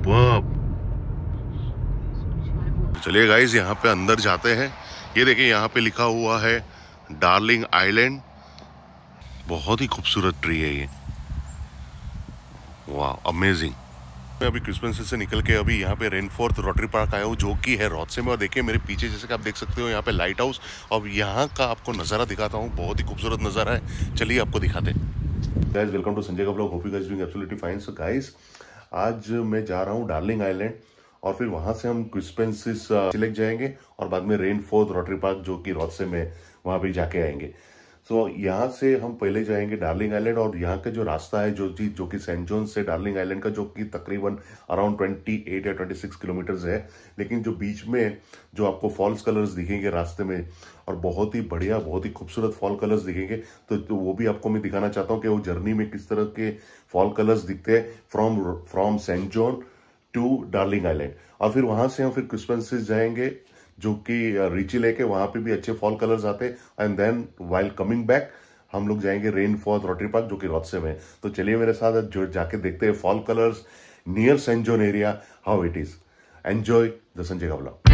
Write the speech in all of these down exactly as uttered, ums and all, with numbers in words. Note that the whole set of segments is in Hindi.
सुपर्ब। चलिए गाइस, यहाँ पे अंदर जाते हैं। ये देखिए, यहाँ पे लिखा हुआ है डार्लिंग आइलैंड। बहुत ही खूबसूरत ट्री है ये। वाह, अमेजिंग। मैं अभी क्रिसमस से निकल के अभी यहाँ पे रेनफोर्थ रोटरी पार्क आया हूँ, जो कि है रॉथसे में। और देखिए मेरे पीछे, जैसे कि आप देख सकते हो, यहाँ पे लाइट हाउस। और यहाँ का आपको नज़ारा दिखाता हूँ, बहुत ही खूबसूरत नज़ारा है। चलिए आपको दिखाते हैं। गाइस, वेलकम टू संजय का blog. Hope you guys doing absolutely fine. So guys, आज मैं जा रहा हूँ डार्लिंग आइलैंड, और फिर वहां से हम क्रिसपेंसिस चिलेक जाएंगे, और बाद में रेनफोर्थ रोटरी पार्क, जो कि रॉथसे में, वहां भी जाके आएंगे। सो so, यहाँ से हम पहले जाएंगे डार्लिंग आइलैंड। और यहाँ का जो रास्ता है, जो चीज जो कि सेंट जॉन से डार्लिंग आइलैंड का, जो कि तकरीबन अराउंड अट्ठाईस या छब्बीस किलोमीटर है। लेकिन जो बीच में जो आपको फॉल्स कलर्स दिखेंगे रास्ते में, और बहुत ही बढ़िया, बहुत ही खूबसूरत फॉल कलर्स दिखेंगे, तो, तो वो भी आपको मैं दिखाना चाहता हूँ कि वो जर्नी में किस तरह के फॉल कलर्स दिखते हैं from from saint John to Darling Island. और फिर वहां से हम फिर क्रिसपेंसिस जाएंगे, जो कि रीची लेक है, वहां पे भी अच्छे फॉल कलर्स आते हैं। And then while coming back हम लोग जाएंगे रेनफोर्थ रोटरी पार्क, जो कि रॉथसे में है। तो चलिए मेरे साथ जो जाके देखते हैं fall colours near saint John area, how it is. Enjoy the Sanjay का ब्लॉग।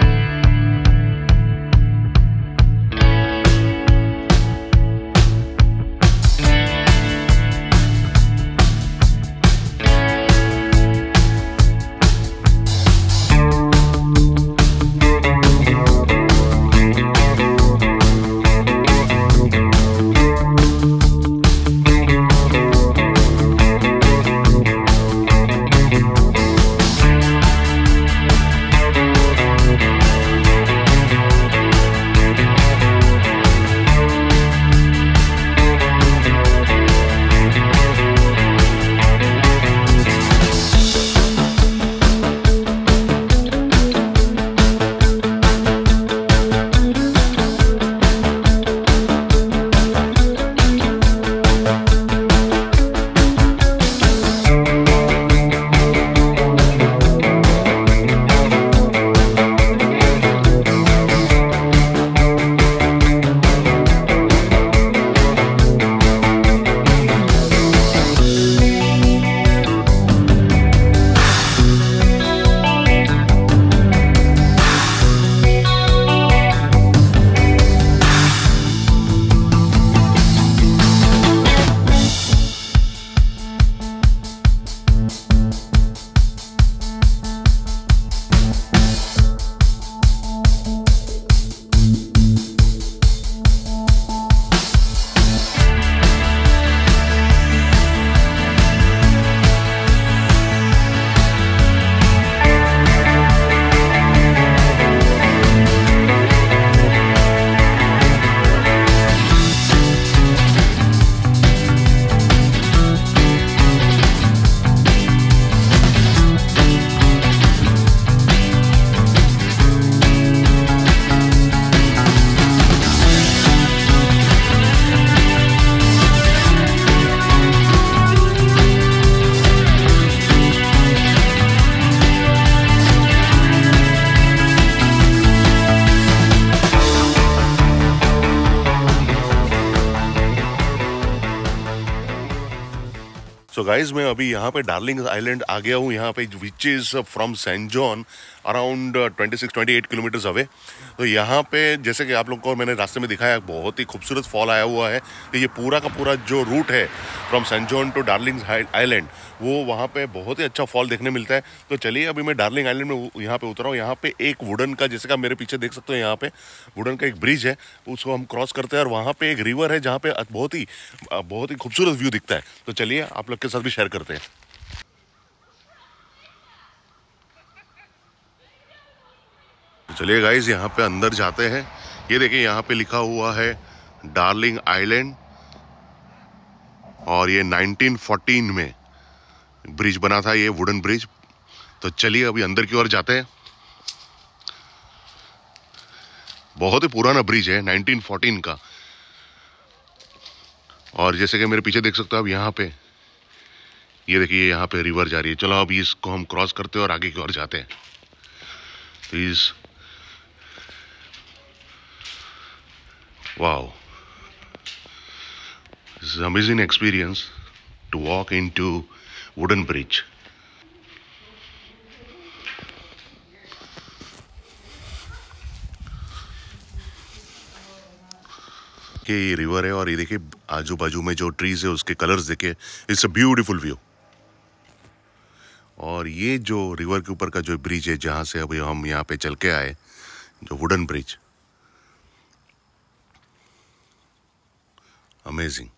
सो गाइज, मैं अभी यहाँ पे डार्लिंग आइलैंड आ गया हूँ, यहाँ पे which is from saint John around छब्बीस अट्ठाईस किलोमीटर्स अवे। तो यहाँ पे जैसे कि आप लोग को मैंने रास्ते में दिखाया, बहुत ही खूबसूरत फॉल आया हुआ है। तो ये पूरा का पूरा जो रूट है from saint John to Darling Island, वो वहाँ पे बहुत ही अच्छा फॉल देखने मिलता है। तो चलिए अभी मैं डार्लिंग आइलैंड में यहाँ पे उतरा हूँ। यहाँ पे एक वुडन का, जैसे कि आप मेरे पीछे देख सकते हो, यहाँ पे वुडन का एक ब्रिज है, उसको हम क्रॉस करते हैं। और वहाँ पे एक रिवर है, जहाँ पे बहुत ही बहुत ही खूबसूरत व्यू दिखता है। तो चलिए आप लोग के साथ भी शेयर करते हैं। चलिए गाइस, यहाँ पे अंदर जाते हैं। ये देखिए, यहाँ पे लिखा हुआ है डार्लिंग आइलैंड, और ये नाइनटीन फोर्टीन में ब्रिज बना था, ये वुडन ब्रिज। तो चलिए अभी अंदर की ओर जाते हैं। बहुत ही पुराना ब्रिज है, नाइनटीन फोर्टीन का। और जैसे कि मेरे पीछे देख सकते हो आप, यहाँ पे ये देखिए, यहाँ पे रिवर जा रही है। चलो अभी इसको हम क्रॉस करते हैं और आगे की ओर जाते हैं। तो इस wow, this is an amazing experience to walk into wooden bridge. कि ये रिवर है और ये देखिए आजू बाजू में जो ट्रीज है उसके कलर्स देखिए, इट्स अ ब्यूटीफुल व्यू। और ये जो रिवर के ऊपर का जो ब्रिज है जहाँ से अभी हम यहाँ पे चल के आए, जो वुडन ब्रिज, अमेजिंग।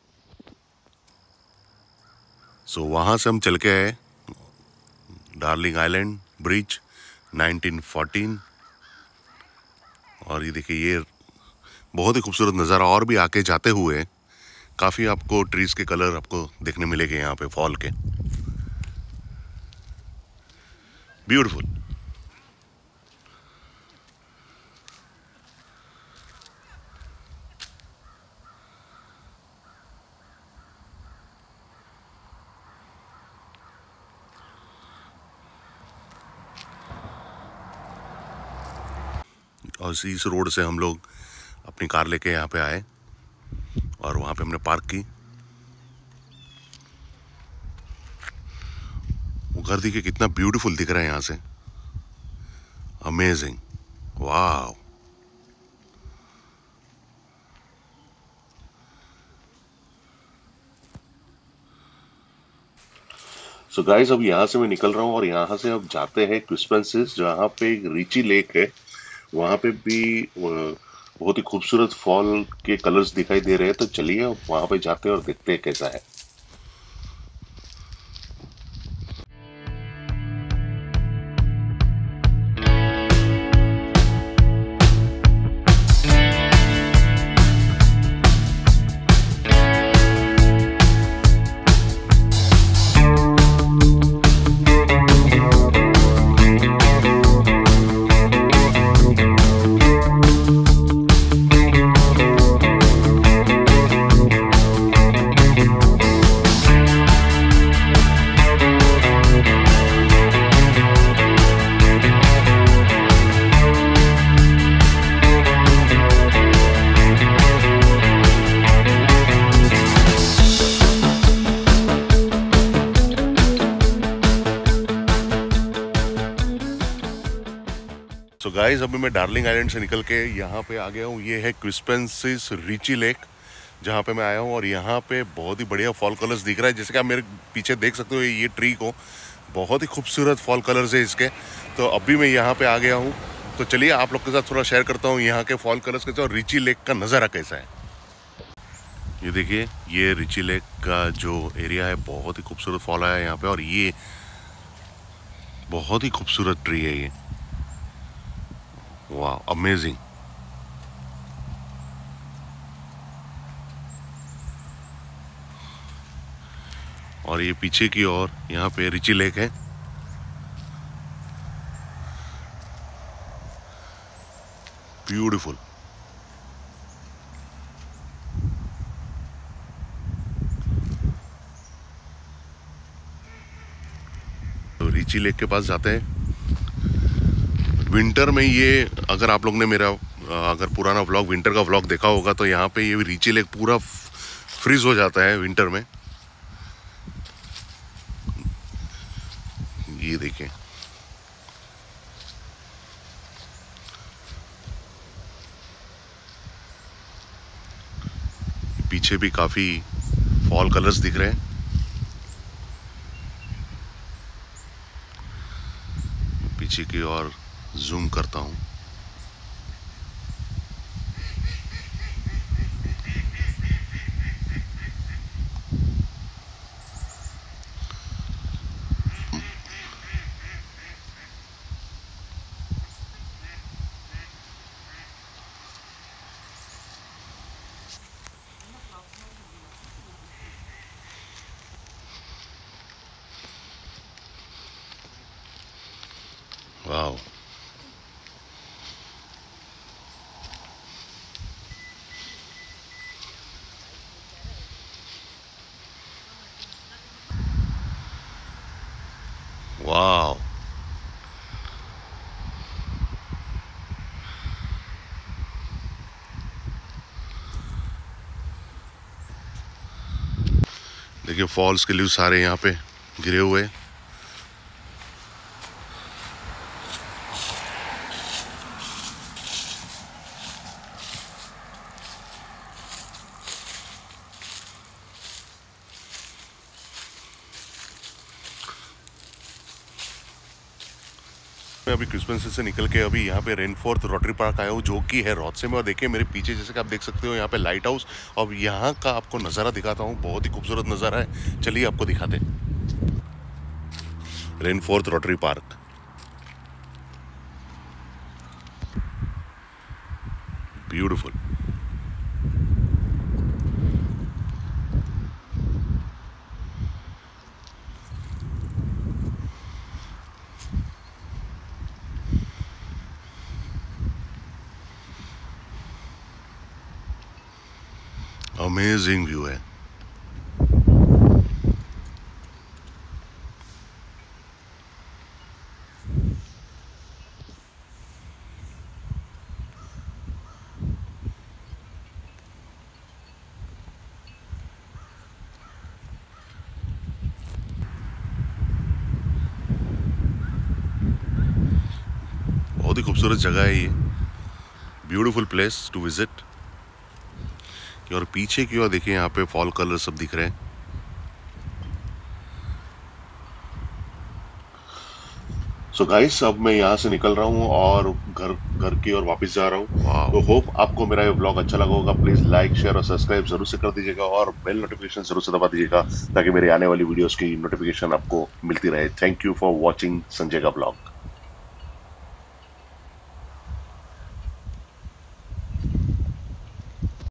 सो वहाँ से हम चल के आए Darling Island bridge nineteen fourteen. और ये देखिए ये बहुत ही खूबसूरत नज़ारा, और भी आके जाते हुए काफ़ी आपको ट्रीज के कलर आपको देखने मिलेंगे यहाँ पे फॉल के, ब्यूटीफुल। और इस रोड से हम लोग अपनी कार लेके यहाँ पे आए और वहाँ पे हमने पार्क की। वो घर देखिए कितना ब्यूटीफुल दिख रहा है यहाँ से, अमेजिंग, वाह। सो गाइस अब यहाँ से मैं निकल रहा हूँ और यहाँ से अब जाते हैं क्रिस्पेंसिस, जहाँ पे एक रिची लेक है। वहाँ पे भी बहुत ही खूबसूरत फॉल के कलर्स दिखाई दे रहे हैं। तो चलिए वहाँ पे जाते हैं और देखते हैं कैसा है। सो गाइस अभी मैं डार्लिंग आइलैंड से निकल के यहाँ पे आ गया हूँ। ये है क्रिस्पेंसिस रिची लेक जहाँ पे मैं आया हूँ और यहाँ पे बहुत ही बढ़िया फॉल कलर्स दिख रहा है। जैसे कि आप मेरे पीछे देख सकते हो ये ट्री को, बहुत ही खूबसूरत फॉल कलर्स है इसके। तो अभी मैं यहाँ पे आ गया हूँ, तो चलिए आप लोग के साथ थोड़ा शेयर करता हूँ यहाँ के फॉल कलर्स कैसे और रिची लेक का नज़ारा कैसा है। ये देखिए ये रिची लेक का जो एरिया है, बहुत ही खूबसूरत फॉल आया है यहाँ पे और ये बहुत ही खूबसूरत ट्री है ये, वाह, अमेजिंग। और ये पीछे की ओर यहाँ पे रिची लेक है, ब्यूटीफुल। तो रिची लेक के पास जाते हैं। विंटर में ये, अगर आप लोग ने मेरा अगर पुराना व्लॉग विंटर का व्लॉग देखा होगा तो यहाँ पे ये रिची लेक पूरा फ्रीज हो जाता है विंटर में। ये देखें, पीछे भी काफी फॉल कलर्स दिख रहे हैं। पीछे की ओर जूम करता हूं। वाह, वाह, देखिए फॉल्स के लीव सारे यहाँ पे गिरे हुए हैं। मैं अभी क्रिस्मस से निकल के अभी यहाँ पे रेनफोर्थ रोटरी पार्क आया हूँ, जो कि है रॉथसे में। और देखिए मेरे पीछे, जैसे कि आप देख सकते हो, यहाँ पे लाइट हाउस और यहाँ का आपको नज़ारा दिखाता हूँ। बहुत ही खूबसूरत नज़ारा है, चलिए आपको दिखाते हैं। Renforth rotary park, beautiful. Amazing view है। बहुत ही खूबसूरत जगह है ये, ब्यूटीफुल प्लेस टू विजिट। और पीछे की ओर देखिए, यहाँ पे फॉल कलर सब दिख रहे हैं। सो so गाइस, अब मैं यहाँ से निकल रहा हूँ और घर घर की ओर वापस जा रहा हूँ। तो होप आपको मेरा ये ब्लॉग अच्छा लगा होगा। प्लीज लाइक, शेयर और सब्सक्राइब जरूर से कर दीजिएगा और बेल नोटिफिकेशन जरूर से दबा दीजिएगा, ताकि मेरी आने वाली वीडियोस की नोटिफिकेशन आपको मिलती रहे। Thank you for watching Sanjay का ब्लॉग।